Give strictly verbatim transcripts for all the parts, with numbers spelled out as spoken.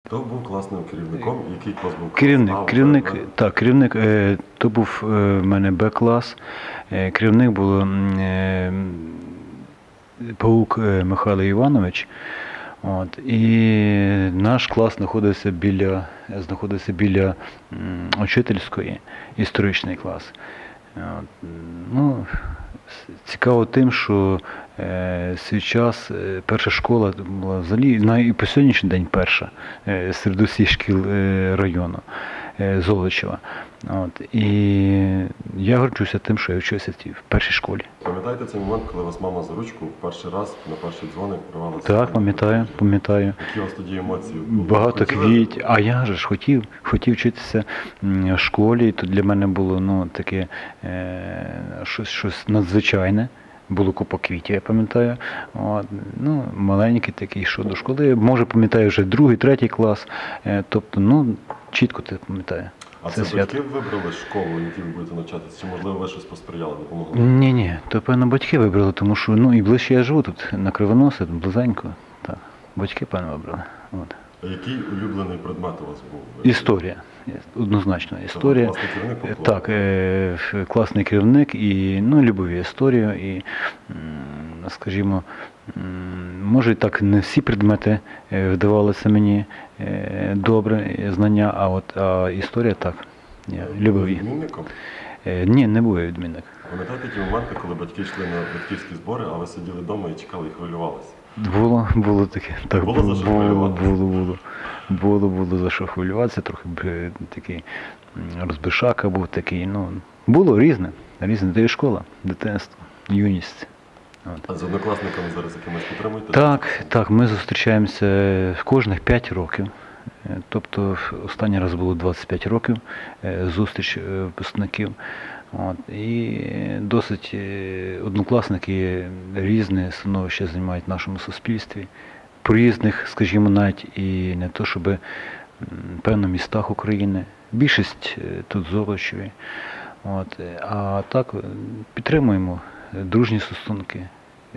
Хто був класним керівником? Який клас був? Керівник, А, керівник, Б, Б? так, керівник, е, то був е, в мене Б-клас. Е, керівник був е, Паук е, Михайло Іванович. От, і наш клас знаходився біля, знаходився біля м, учительської, історичний клас. От, ну, цікаво тим, що е, свій час е, перша школа була взагалі, на, і по сьогоднішній день перша е, серед усіх шкіл е, району е, Золочева. От, і я горджуся тим, що я вчився в тій- в першій школі. Пам'ятаєте цей момент, коли вас мама за ручку перший раз на перший дзвоник привела? Так, пам'ятаю, пам'ятаю. Які у вас тоді емоції були? Багато Хотіли? квітів. А я же ж хотів, хотів вчитися м, в школі, і то для мене було ну, таке е, щось, щось надзвичайне. Було купа квітів, я пам'ятаю. От, ну, маленький такий, що до школи. Може, пам'ятаю вже другий, третій клас. Е, тобто, ну, чітко ти пам'ятаю. А це батьки вибрали школу, в якій ви будете навчатися? Чи, можливо, ви щось посприяли, допомогли? Ні, ні, то певно батьки вибрали, тому що ну і ближче я живу тут, на Кривоносі, тут близенько. Так. Батьки певно вибрали. От. А який улюблений предмет у вас був? Історія. Однозначно, історія. Класний керівник був? Так, е, ф- класний керівник і ну, любив я історію. І, м, скажімо, м, може і так не всі предмети е, вдавалися мені е, добре, е, знання, а от а історія так. Я любив її. Відмінником? Е, Ні, не був я відмінник. Пам'ятаєте ті моменти, коли батьки йшли на батьківські збори, а ви сиділи вдома і чекали і хвилювалися? Було, було таке. Так, Було за що було, хвилюватися? було, було. Було, було за що хвилюватися, трохи б, такий м, розбишака був такий. Ну, було різне, різне. Та й школа, дитинство, юність. От. А з однокласниками зараз якимось підтримуєте? Так, так, ми зустрічаємося кожних п'ять років. Е, Тобто останній раз було двадцять п'ять років е, зустріч е, випускників. От, і досить е, однокласники різне становище займають в нашому суспільстві. По різних, скажімо, навіть і не то, щоб м, певно містах України. Більшість е, тут Золочеві. От, е, а так е, підтримуємо е, дружні стосунки, е,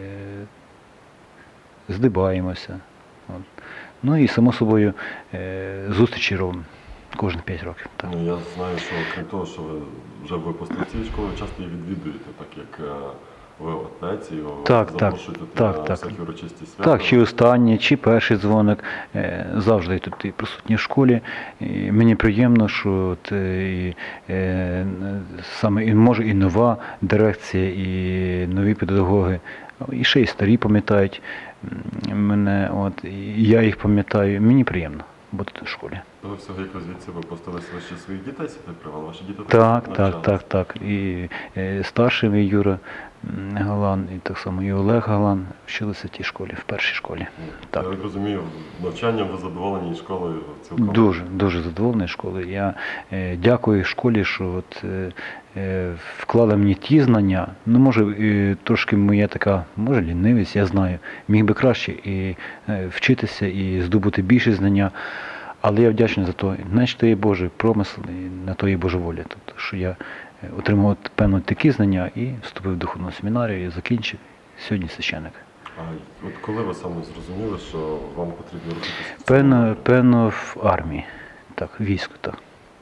здибаємося. От. Ну і само собою е, зустрічі робимо кожні п'ять років. Так. Ну, я знаю, що крім того, що ви вже випустили цієї школи, ви часто її відвідуєте, так як е, ви отець, і ви Так, так, запрошуєте так, на так. всякі урочисті свята. Так, чи останній, чи перший дзвоник. е, Завжди тут і присутні в школі. І мені приємно, що от, е, і, е, саме і може і нова дирекція, і нові педагоги, і ще й старі пам'ятають м, мене. От, і я їх пам'ятаю. Мені приємно бути тут в школі. Ви всього, як ви звідси випустилися, ви ще своїх дітей сюди привели? Ваші діти Так, тут так, навчались? так, так. І е, старший мій Юра м, Галан, і так само і Олег Галан вчилися в тій школі, в першій школі. Так. Я так розумію, навчанням ви задоволені і школою цілком? Дуже, дуже задоволений школою. Я е, дякую школі, що от, е, е, вклала мені ті знання. Ну, може, е, трошки моя така, може, лінивість, я знаю. Міг би краще і е, вчитися, і здобути більше знання. Але я вдячний за то. Значить, то є Божий промисел, і на то є Божа воля. Тобто, що я е, отримав певно такі знання і вступив в духовну семінарію, і закінчив. Сьогодні священик. А от коли ви саме зрозуміли, що вам потрібно рухатися? в цьому Певно, напрямку? певно, в армії. Так, в війську, так.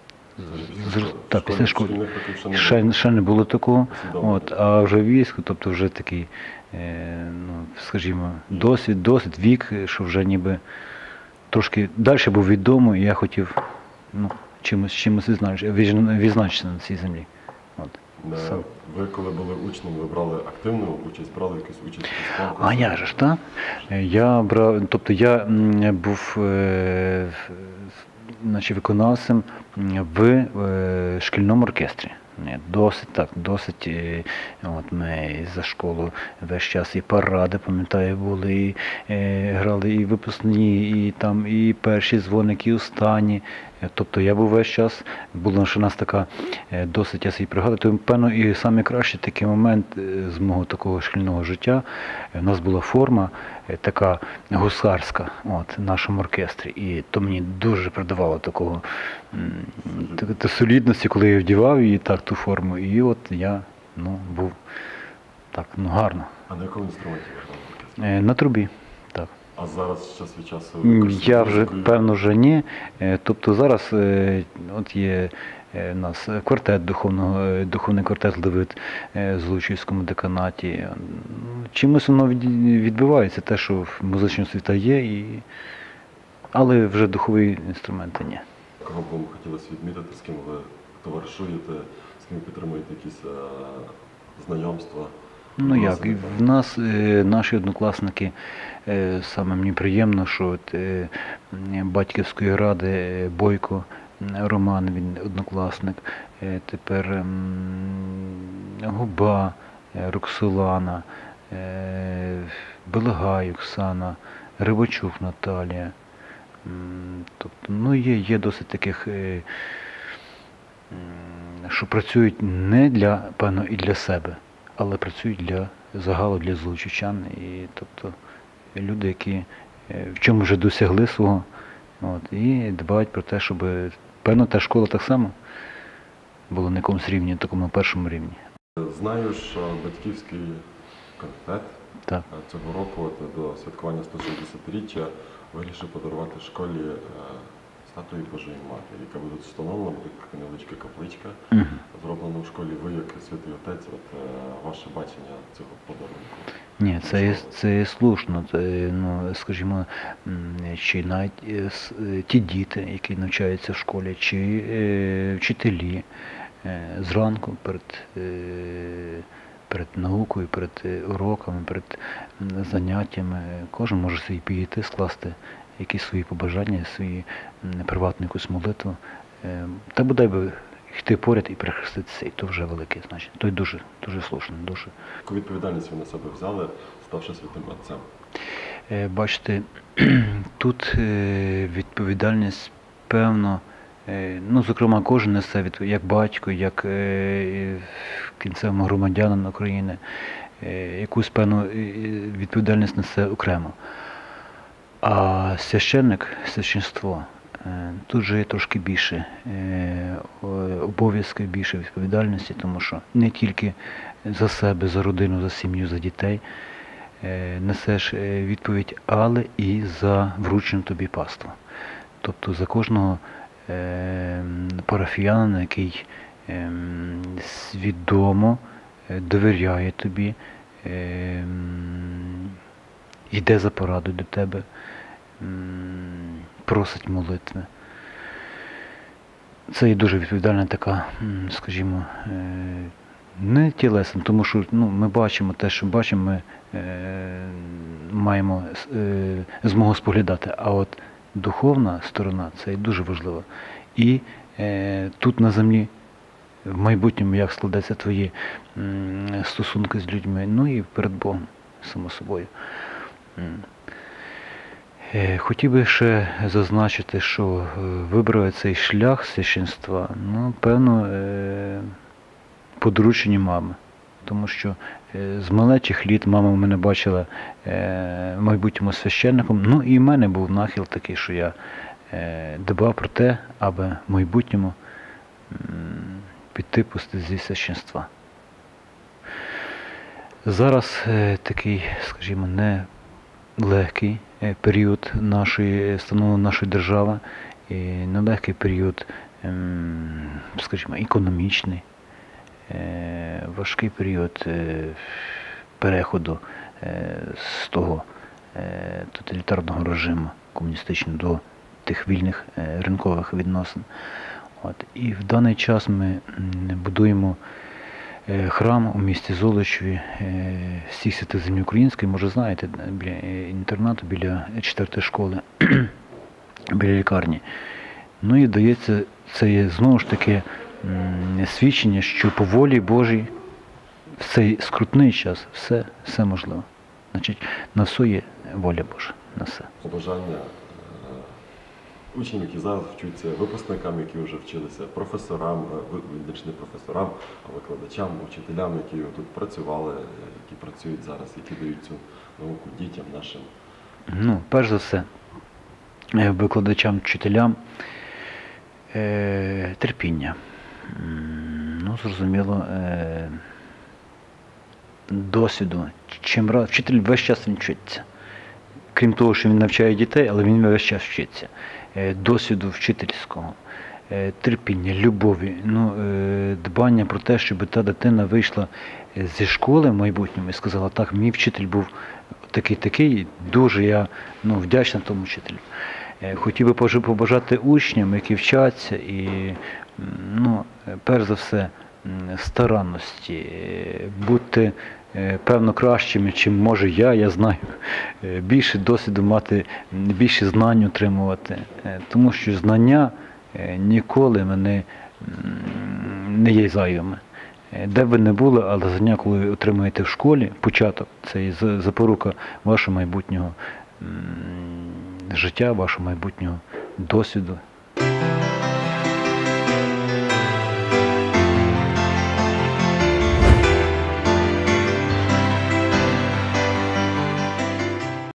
Після З- Так, після школи. шкільних років ще не було? Ще, ще не було такого. Усвідомлення. От, а вже військо, тобто вже такий, е, ну, скажімо, досвід, досвід, вік, що вже ніби трошки далі був відомо, і я хотів ну, чимось, чимось відзнач- відзна- відзначитися на цій землі. От. Е, Сам. Ви коли були учнем, ви брали активну участь, брали якусь участь в конкурсі? А я же ж, так? Я брав, тобто я м, був е, в- значить, виконавцем в е, шкільному оркестрі. Ні, Досить так, досить. е, От ми і за школу весь час і паради, пам'ятаю, були, і е, грали і випускні, і там і перші дзвоники, і останні. Е, Тобто я був весь час, була ще у нас така е, досить, я собі пригадую, то, певно, і найкращий такий момент е, з мого такого шкільного життя. е, У нас була форма е, така гусарська от, в нашому оркестрі. І то мені дуже придавало такого м, так- та солідності, коли я вдівав її так, ту форму. І от я ну, був так, ну гарно. А на якому інструменті ви грали в оркестрі? Е, На трубі. Так. А зараз час від часу М, якось Я вже, музикою? певно, вже ні. Е, Тобто зараз е, от є е, у нас квартет духовного, е, духовний квартет Левит е, в Злочівському деканаті. Ну, чимось воно від- відбивається, те, що в музичному світі є, і... але вже духові інструменти ні. Кого б вам хотілося відмітити, з ким ви товаришуєте, з ким підтримуєте якісь е, знайомства? Ну як, Власне, і в нас е, наші однокласники, е, саме мені приємно, що от, е, м, батьківської ради е, Бойко м, Роман, він однокласник, е, тепер м, Губа, е, Роксолана, е, Белегай Оксана, Рибачук Наталія. М, Тобто, ну є, є досить таких, е, м, що працюють не для, певно, і для себе, але працюють для загалу, для злочівчан. І тобто люди, які е, в чому вже досягли свого, от, і дбають про те, щоб, певно, та школа так само була на якомусь рівні, такому першому рівні. Знаю, що батьківський комітет Так. е, цього року от, до святкування сто шістдесятиріччя вирішив подарувати школі е, статую Божої Матері, яка буде встановлена, буде така невеличка капличка, Мгм. зроблена в школі. Ви, як святий отець, от, е, ваше бачення цього подарунку? Ні, це є, це є слушно. Це, ну, скажімо, м, чи навіть е, с- е, ті діти, які навчаються в школі, чи е, вчителі е, зранку перед, е, перед наукою, перед е, уроками, перед м, заняттями, кожен може свій пієти скласти якісь свої побажання, свої м, приватну якусь молитву. Е, Та бодай би йти поряд і прихреститися, і то вже велике значення. То й дуже, дуже слушно, дуже. Яку відповідальність ви на себе взяли, ставши святим отцем? Е, Бачите, тут е, відповідальність, певно, е, ну, зокрема, кожен несе відпов- як батько, як е, кінцевому громадянин України, е, якусь певну е, відповідальність несе окремо. А священник, священство, е, тут же є трошки більше е, о- обов'язків, більше відповідальності, тому що не тільки за себе, за родину, за сім'ю, за дітей е, несеш е, відповідь, але і за вручене тобі паство. Тобто за кожного е, м, парафіянина, який е, м, свідомо е, довіряє тобі, е, м, йде за порадою до тебе, м, просить молитви. Це є дуже відповідальна така, м, скажімо, е, не тілесна, тому що ну, ми бачимо те, що бачимо, ми е, маємо е, змогу споглядати. А от духовна сторона це є дуже важливо. І е, тут на землі, в майбутньому, як складеться твої м, стосунки з людьми, ну і перед Богом, само собою. М. Е, Хотів би ще зазначити, що е, вибрав цей шлях священства, ну, певно, е, по дорученню мами. Тому що е, з малечих літ мама мене бачила е, в майбутньому священником. Ну і в мене був нахил такий, що я е, дбав про те, аби в майбутньому м, піти по стезі священства. Зараз е, такий, скажімо, не легкий е, період нашої становлення нашої держави, і нелегкий період, ем, скажімо, економічний, е, важкий період е, переходу е, з того е, тоталітарного режиму комуністичного до тих вільних е, ринкових відносин. От. І в даний час ми м, будуємо е, храм у місті Золочеві, е, всіх святих землі української, може знаєте, біля е, інтернату, біля четвертої школи, біля лікарні. Ну і дається, це є знову ж таки м, свідчення, що по волі Божій в цей скрутний час все, все можливо. Значить, на все є воля Божа, на все. Побажання е, учнів, які зараз вчаться, випускникам, які вже вчилися, професорам, е, ви- вірніше, не професорам, а викладачам, учителям, які тут працювали, е, які працюють зараз, які дають цю науку дітям нашим. Ну, перш за все, е, викладачам, вчителям е, терпіння. М, Ну, зрозуміло, е, досвіду. Чим раз вчитель весь час він вчиться. крім того, що він навчає дітей, але він весь час вчиться. Е, Досвіду вчительського, е, терпіння, любові, ну, е, дбання про те, щоб та дитина вийшла зі школи в майбутньому і сказала, так, мій вчитель був такий-такий, дуже я ну, вдячна тому вчителю. Е, Хотів би пожи- побажати учням, які вчаться, і, м, ну, е, перш за все, м, старанності, е, бути, е, певно, кращими, чим може я, я знаю, е, більше досвіду мати, м, більше знань отримувати, е, тому що знання е, ніколи мене м, не є зайвими. Е, Де б ви не були, але знання, коли ви отримуєте в школі, початок, це і за- запорука вашого майбутнього м, життя, вашого майбутнього досвіду